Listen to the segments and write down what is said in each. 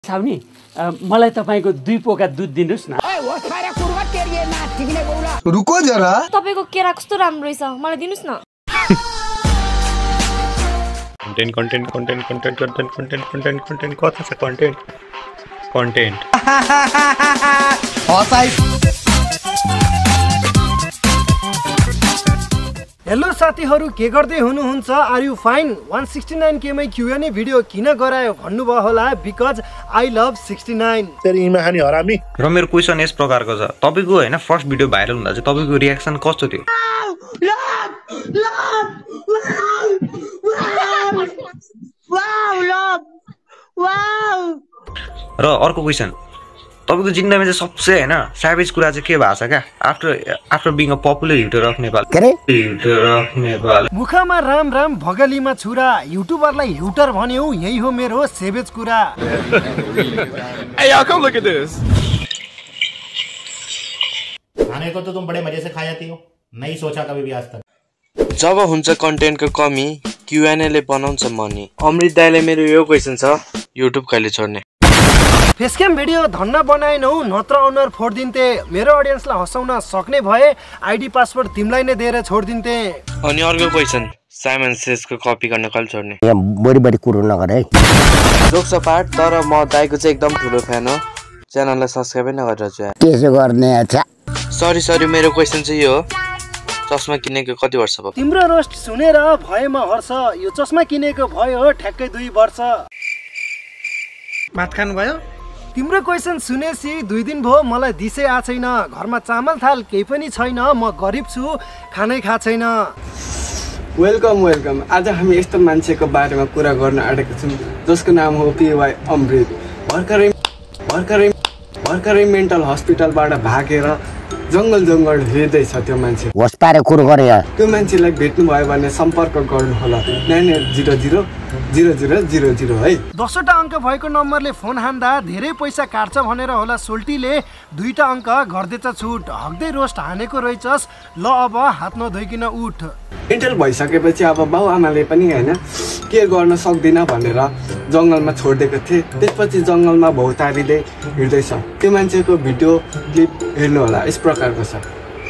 साउनी मलाई तपाईको 2 पोका दूध दिनुस् न। रुको जरा तपाईको केरा कस्तो राम्रो रहेछ मलाई दिनुस् न। कन्टेन्ट कता छ कन्टेन्ट हेलो साथीहरु के गर्दै हुनुहुन्छ? Are you fine? 169K मै QnA भिडियो किन गरायो भन्नुभयो होला बिकज आई लभ 69। तेरी इमा खानी हरामी। र मेरो क्वेशन यस प्रकारको छ, तपाईको हैन फर्स्ट भिडियो भाइरल हुँदा चाहिँ तपाईको रिएक्सन कस्तो थियो? र अर्को क्वेशन, तपाईको जिन्दगीमा चाहिँ सबसे हैन स्याभेज कुरा चाहिँ के भएको छ क्या? After being a popular YouTuber of Nepal. मुखमा राम राम भगलीमा छुरा, युट्युबरलाई युटर भन्यौ यही हो मेरो सेभेज कुरा। Hey y'all come look at this. खाने को तो तुम बड़े मजे से खा जाती हो, नहीं सोचा कभी भी आज तक। जब हुन्छ कन्टेन्टको कमी QnA ले बनाउँछ मनी। अमृत दाइले मेरो यो क्वेशन छ, युट्युब कहिले छोड्ने? फेसक्याम भिडियो धन्न बनाएनौ नत्र अनुहार फोडिदिन्थे। मेरो ऑडियन्सलाई हँसाउन सक्ने भए आईडी पासवर्ड तिमीलाई नै दिएर छोडिदिन्थे। अनि अर्को क्वेशन, साइमन सेजको कपी गर्न कहिले छोड्ने? बडी कुरो नगर है। जोक्स अपार्ट, तर म दाइको चाहिँ एकदम ठुलो फ्यान हो, च्यानललाई सब्स्क्राइब नै गरेर छु। त्यसो गर्ने अच्छा। सरी मेरो क्वेशन चाहिँ यो हो, चस्मा किनेको कति वर्ष भयो? तिम्रो रोस्ट सुनेर भएमा हर्ष, यो चस्मा किनेको भयो ठ्याक्कै 2 वर्ष। भात खानु भयो? तिम्रो क्वेशन सुनेसी 2 दिन भयो मलाई दिसै आ छैन। घरमा चामल थाल केही पनि छैन, म गरिब छु खानै खा छैन। वेलकम। आज हामी यस्तो मान्छेको बारेमा कुरा गर्न आँटेका छौँ जसको नाम हो Py Amrit। भर्खरै मेन्टल हस्पिटलबाट भागेर जङ्गल हिँड्दैछ त्यो मान्छे। होस्पारे कुरो गरे यार। त्यो मान्छेलाई भेट्नु भयो भने सम्पर्क गर्नु होला 99000000 है। 10वटा अङ्क भएको नम्बरले फोन हान्दा धेरै पैसा काट्छ भनेर होला सोल्टीले 2टा अङ्क गर्दैछ छुट। हक्दै रोस्ट हानेको रहेछस्, ल अब हात नधोइकिन उठ। मेन्टल भइसकेपछि अब बाउ आमाले पनि हैन केयर गर्न सक्दिन भनेर जङ्गलमा छोडिदिएको थिए। त्यसपछि जङ्गलमा भौतारीले हिँड्दैछ। त्यो मान्छेको भिडियो क्लिप हेर्नु होला, यस प्रकारको छ।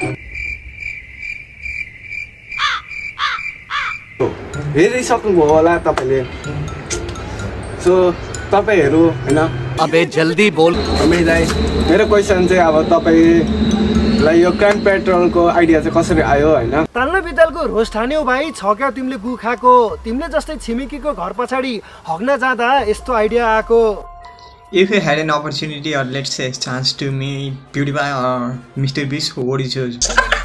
हेरिसक्नुभयो होला तपाईले। सो तपाईहरु हैन अबे जल्दी बोल। मेरो क्वेशन चाहिँ अब तपाईलाई यो क्राइम पेट्रोलको आइडिया चाहिँ कसरी आयो हैन? ताल्न बितालको रोस्ट हान्यौ भाइ, छ क्या तिमीले गु खाको। तिमीले जस्तै छिमेकीको घर पछाडी हग्न जाँदा यस्तो आइडिया आको। If you had an opportunity or let's say a chance to meet PewDiePie or Mr. Beast, who would you choose?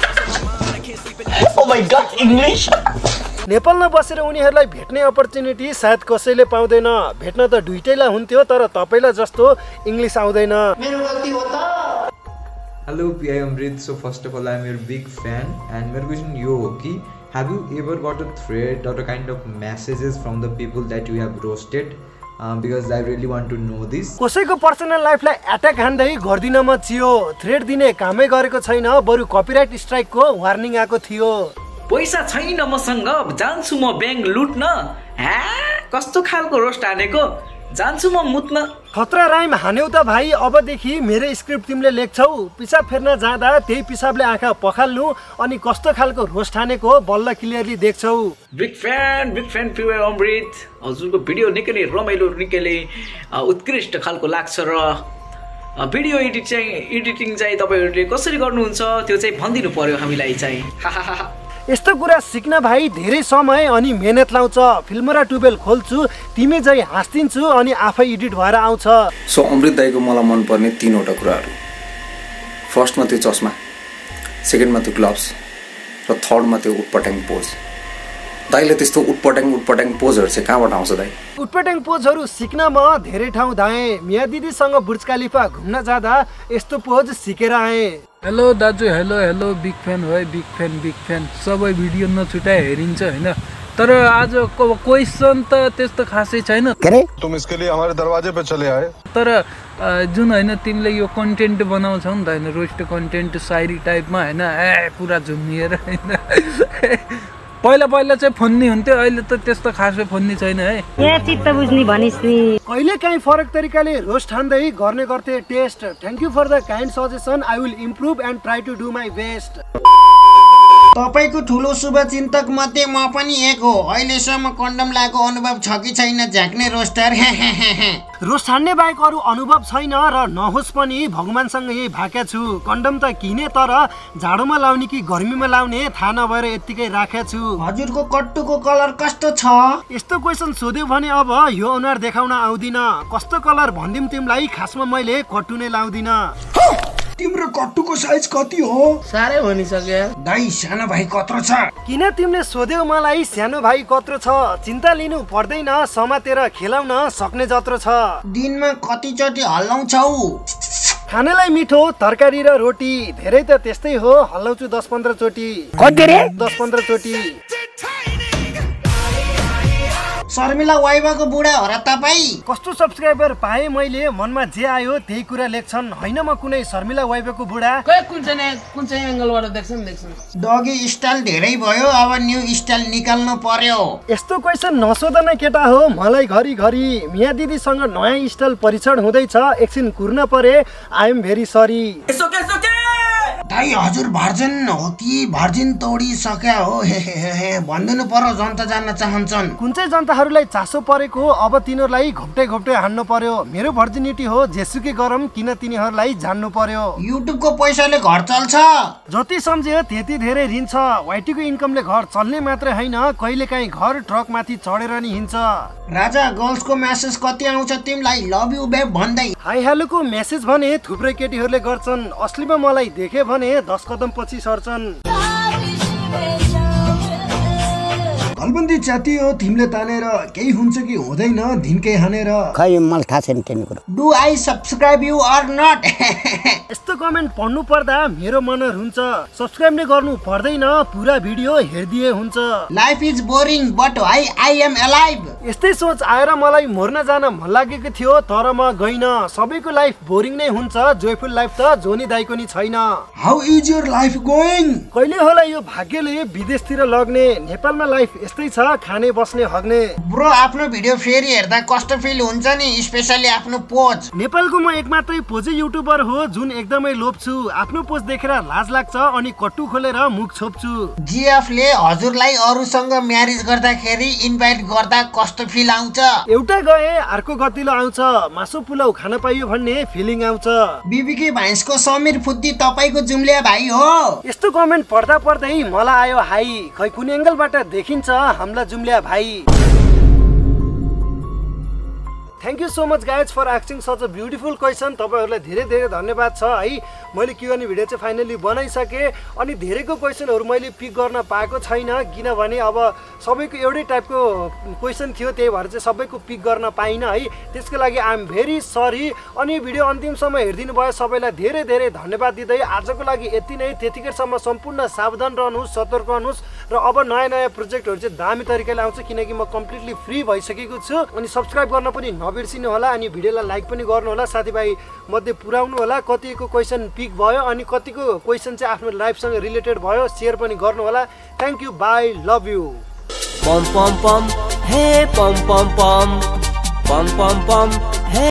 Oh my God, English. नेपालमा बसेर उनीहरूलाई भेट्ने अपर्च्युनिटी सायद कसैले पाउँदैन। भेट्न त दुईटैलाई हुन्थ्यो, तर तपाईलाई जस्तो इङ्ग्लिस आउँदैन। मेरो गल्ती हो त। Hello Py Amrit, so first of all I am your big fan and my question यो हो कि have you ever got a threat or a kind of messages from the people that you have roasted? Because I really want to know this. कसैको personal लाइफलाई attack हान्दै गर्दिन म चियो। Threat दिने कामै गरेको छैन, बरु कपिराइट स्ट्राइकको वार्निङ आएको थियो। पैसा छैन मसँग, जान्छु म ब्याङ्क लुट्न। कस्तो खालको रोस्ट हानेको, जान्छु म मुत्न। खतरा राइम हान्यौ त भाइ। अबदेखि मेरो स्क्रिप्ट तिमीले लेख्छौ, पिसाब फेर्न जाँदा त्यही पिसाबले आँखा पखाल्नु, अनि कस्तो खालको रोस्ट हानेको बल्ल क्लियरली देख्छौ। Big fan Py Amrit। हजुरको भिडियो निकै नै रमाइलो, निकै नै उत्कृष्ट खालको लाग्छ। र भिडियो एडिटिङ चाहिँ तपाईहरुले कसरी गर्नुहुन्छ त्यो चाहिँ भनिदिनु पर्यो हामीलाई चाहिँ। यस्तो कुरा सिक्न भाइ धेरै समय अनि मेहनत लाउँछ। फिल्म र ट्युबेल खोल्छु, तिमी चाहिँ हाँस्दिन्छु अनि आफै एडिट भएर आउँछ। सो अमृत दाइको मलाई मनपर्ने 3वटा कुराहरू। फर्स्टमा त्यो चस्मा, सेकेन्डमा त्यो ग्लोभ्स, र थर्डमा त्यो उटपटाङ पोज। दाइले त्यस्तो उटपटाङ पोजहरू चाहिँ कहाँबाट आउँछ दाइ? उटपटाङ पोजहरू सिक्न म धेरै ठाउँ धाएँ। मिया दिदीसँग बुर्ज खलिफा घुम्न जाँदा यस्तो पोज सिकेर आएँ। हेलो दाजु, हेलो बिग फ्यान हो है, बिग फ्यान। सबै भिडियो नछुटाइ हेरिन्छ हैन, तर आज क्वेशन त त्यस्तो खासै छैन। तुम इसके लिए हमारे दरवाजे पे चले आए। तर जुन हैन तिमीले यो कन्टेन्ट बनाउँछौ नि त हैन, रोस्ट कन्टेन्ट शायरी टाइपमा हैन, पुरा झुम्मिएर हैन पहिला चाहिँ फोन्नी हुन्थ्यो, अहिले त त्यस्तो खासै फोन्नी छैन है। ए चित्त बुझ्नी भनिस् नि। कहिले काहीँ फरक तरिकाले रोस्ट हान्दै गर्ने गर्थे test. Thank you for the kind suggestion, I will improve and try to do my best. तपाईको ठुलो शुभचिन्तक मध्ये म पनि एक हो। अहिलेसम्म कन्डम लागेको अनुभव छ कि छैन झ्याक्ने रोस्टर? रोस्ट हान्ने बाहेक अरू अनुभव छैन र नहोस् पनि भगवानसँगै भाका छु। कन्डम त किने तर जाडोमा लाउने कि गर्मीमा लाउने थाहा नभएर यत्तिकै राखेको छु। हजुरको कट्टुको कलर कस्तो छ? यस्तो क्वेसन सोध्यो भने अब यो अनुहार देखाउन आउँदिन। कस्तो कलर भन्दिम तिमीलाई, खासमा मैले कट्टु नै लाउँदिन। तिम्रो कट्टुको साइज कति हो? साह्रै भनिसक्यो दाइ, सानो भाइ कत्रो छ? किन तिमीले सोध्यौ मलाई सानो भाइ कत्रो छ? चिन्ता लिनु पर्दैन, समातेर खेलाउन सक्ने जत्रो छ। दिनमा कतिचोटि हल्लाउँछौ? खानालाई मिठो तरकारी र रोटी धेरै त त्यस्तै हो, हल्लाउँछु 10-15 चोटि। 10-15 चोटि। शर्मिला वाइबाको बुढा हो र तपाई? कस्तो सब्सक्राइबर पाएँ मैले, मनमा जे आयो त्यही कुरा लेख्छन्। होइन म कुनै शर्मिला वाइबाको बुढा। कुन चाहिँ एंगलबाट देख्छन्? डगी स्टाइल धेरै भयो, अब न्यू स्टाइल निकाल्नु पर्यो। यस्तो क्वेसन नसोध न केटा हो मलाई घरिघरि। मिया दिदीसँग नयाँ स्टाइल परीक्षण हुँदैछ, एकछिन कुर्न परे, आई एम भेरी सरी। दाइ हजुर भर्जिन हो कि भर्जिन तोडिसक्या हो? भनिदिनु पर्यो, जनता जान्न चाहन्छन्। कुन चाहिँ जनताहरूलाई चासो परेको, अब तिनीहरूलाई घोप्टे हान्नु पर्यो। मेरो भर्जिनिटी हो, जेसुकै गरम किन तिनीहरूलाई जान्नु पर्यो। युट्युबको पैसाले घर चल्छ? जति सम्झ्यो त्यति धेरै रिन्छ। वाइटीको इन्कमले घर चल्ने मात्रै होइन, कहिलेकाहीँ घर ट्रक माथि चढेर नि हिँड्छ। राजा गर्ल्सको मेसेज कति आउँछ तिमीलाई? लभ यु बेब भन्दै। हाई हेलोको मेसेज भने थुप्रै केटीहरूले गर्छन्, असलीमा मलाई देखे भने 10 कदम पछि सर्छन्। घलबन्दी च्याती हो तिमीले तानेर, केही हुन्छ कि हुँदैन दिनकै हानेर। खै मलाई थाहा छैन त्यही कुरा। Do I subscribe you or not? यस्तो कमेन्ट पढ्नु पर्दा मेरो मन हुन्छ। सब्सक्राइब नै गर्नु पर्दैन, पुरा भिडियो हेर्दिए हुन्छ। Life is boring but I am alive. यस्तै सोच आएर मलाई मर्न जान मन लागेको थियो, तर म गइन। सबैको लाइफ बोरिङ नै हुन्छ, जोयफुल लाइफ त जोनी दाइको नि छैन। How is your life going? कहिले होला यो भाग्यले विदेशतिर लग्ने, नेपालमा लाइफ यस्तै छ, खाने बस्ने हग्ने। ब्रो आफ्नो भिडियो फेरि हेर्दा कस्तो फिल हुन्छ नि, स्पेशली आफ्नो पोज? नेपालको म एक मात्रै पोजै युट्युबर हो जुन एकदमै लोप्छु। आफ्नो पोज देखेर लाज लाग्छ अनि कट्टु खोलेर मुख छोप्छु। जीएफले हजुरलाई अरूसँग म्यारेज गर्दाखेरि इन्भाइट गर्दा कस्तो फिल आउँछ? एउटा गए अर्को गतिलो आउँछ, मासु पुलाउ खान पाइयो भन्ने फिलिङ आउँछ। बिबीकी भाइसको समीर फुद्दी तपाईको जुम्लिया भाइ हो? यस्तो कमेन्ट पढ्दा पढ्दै मलाई आयो हाई, खै कुन एंगलबाट देखिन्छ हामीलाई जुम्लिया भाइ। Thank you so much guys for asking such a beautiful question. तपाईँहरूलाई धेरै धेरै धन्यवाद छ है। मैले QnA भिडियो चाहिँ फाइनली बनाइसकेँ, अनि धेरैको क्वेसनहरू मैले पिक गर्न पाएको छैन, किनभने अब सबैको एउटै टाइपको क्वेसन थियो, त्यही भएर चाहिँ सबैको पिक गर्न पाइनँ है। त्यसको लागि आइ एम भेरी सरी। अनि भिडियो अन्तिमसम्म हेरिदिनु भयो, सबैलाई धेरै धेरै धन्यवाद दिँदै आजको लागि यति नै। त्यतिखेरसम्म सम्पूर्ण सावधान रहनुहोस्, सतर्क रहनुहोस्, र अब नयाँ नयाँ प्रोजेक्टहरू चाहिँ दामी तरिकाले आउँछ, किनकि म कम्प्लिटली फ्री भइसकेको छु। अनि सब्सक्राइब गर्न पनि नबिर्सिनु होला, अनि भिडियोलाई लाइक पनि गर्नु होला, साथीभाइ मध्ये पुर्याउनु होला। कतिको क्वेसन पिक भयो अनि कतिको क्वेसन चाहिँ आफ्नो लाइफसँग रिलेटेड भयो, सेयर पनि गर्नु होला। Thank you, bye, love you. पम पम पम हे पम पम पम पम पम पम